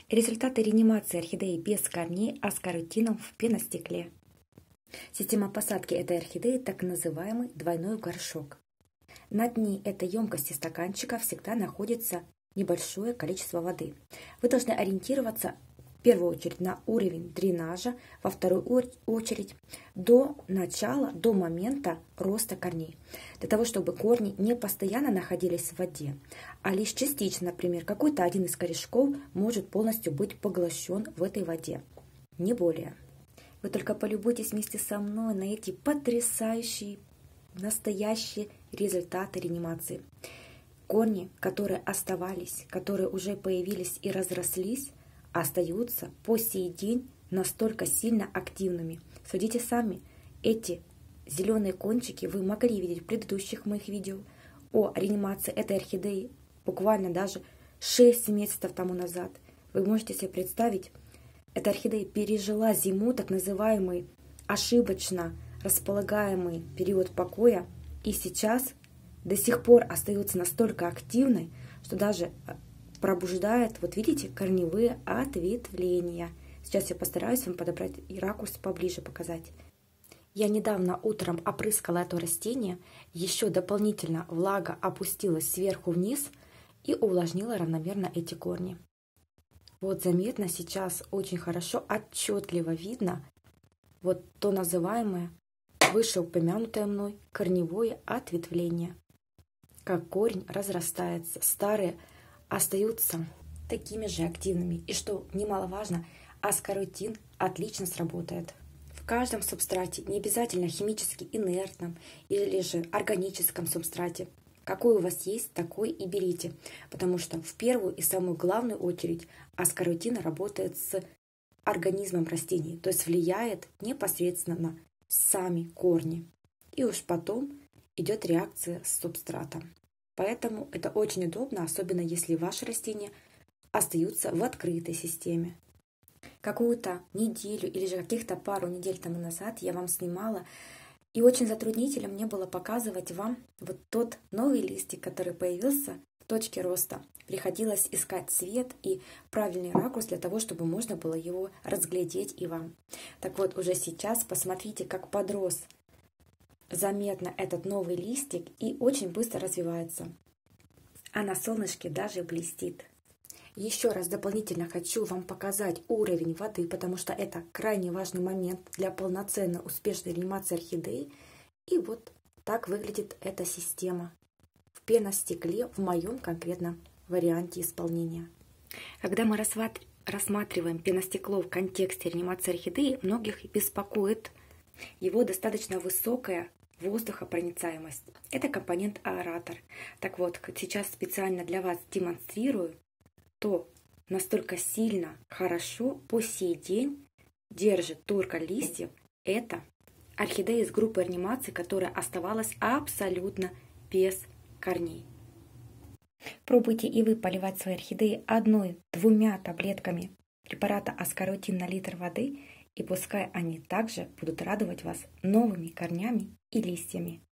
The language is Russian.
Результаты реанимации орхидеи без корней аскаротином в пеностекле. Система посадки этой орхидеи – так называемый двойной горшок. На дне этой емкости стаканчика всегда находится небольшое количество воды. Вы должны ориентироваться в первую очередь на уровень дренажа, во вторую очередь до момента роста корней. Для того, чтобы корни не постоянно находились в воде, а лишь частично, например, какой-то один из корешков может полностью быть поглощен в этой воде, не более. Вы только полюбуйтесь вместе со мной на эти потрясающие, настоящие результаты реанимации. Корни, которые оставались, которые уже появились и разрослись, остаются по сей день настолько сильно активными. Судите сами, эти зеленые кончики вы могли видеть в предыдущих моих видео о реанимации этой орхидеи буквально даже 6 месяцев тому назад. Вы можете себе представить, эта орхидея пережила зиму, так называемый ошибочно располагаемый период покоя, и сейчас до сих пор остается настолько активной, что даже пробуждает, вот видите, корневые ответвления. Сейчас я постараюсь вам подобрать и ракурс поближе показать. Я недавно утром опрыскала это растение, еще дополнительно влага опустилась сверху вниз и увлажнила равномерно эти корни. Вот заметно сейчас очень хорошо, отчетливо видно вот то называемое, вышеупомянутое мной корневое ответвление. Как корень разрастается, старые остаются такими же активными. И что немаловажно, аскаротин отлично сработает. В каждом субстрате, не обязательно химически инертном или же органическом субстрате, какой у вас есть, такой и берите. Потому что в первую и самую главную очередь аскаротин работает с организмом растений, то есть влияет непосредственно на сами корни. И уж потом идет реакция с субстратом. Поэтому это очень удобно, особенно если ваши растения остаются в открытой системе. Какую-то неделю или же каких-то пару недель тому назад я вам снимала, и очень затруднительно мне было показывать вам вот тот новый листик, который появился в точке роста. Приходилось искать цвет и правильный ракурс для того, чтобы можно было его разглядеть и вам. Так вот, уже сейчас посмотрите, как подрос заметно этот новый листик и очень быстро развивается. А на солнышке даже блестит. Еще раз дополнительно хочу вам показать уровень воды, потому что это крайне важный момент для полноценной успешной реанимации орхидеи. И вот так выглядит эта система в пеностекле в моем конкретном варианте исполнения. Когда мы рассматриваем пеностекло в контексте реанимации орхидеи, многих беспокоит его достаточно высокая воздухопроницаемость. Это компонент аэратор. Так вот, сейчас специально для вас демонстрирую, то настолько сильно хорошо по сей день держит турка листьев. Это орхидея из группы реанимации, которая оставалась абсолютно без корней. Пробуйте и вы поливать свои орхидеи 1-2 таблетками препарата аскаротин на литр воды, и пускай они также будут радовать вас новыми корнями и листьями.